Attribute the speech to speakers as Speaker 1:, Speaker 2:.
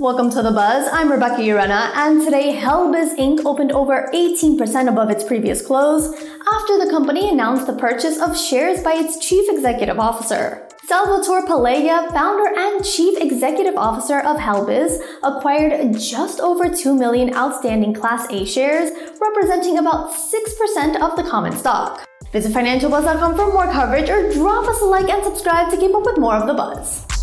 Speaker 1: Welcome to The Buzz. I'm Rebecca Urena, and today Helbiz Inc. opened over 18% above its previous close after the company announced the purchase of shares by its Chief Executive Officer. Salvatore Palella, founder and Chief Executive Officer of Helbiz, acquired just over 2 million outstanding Class A shares, representing about 6% of the common stock. Visit financialbuzz.com for more coverage or drop us a like and subscribe to keep up with more of The Buzz.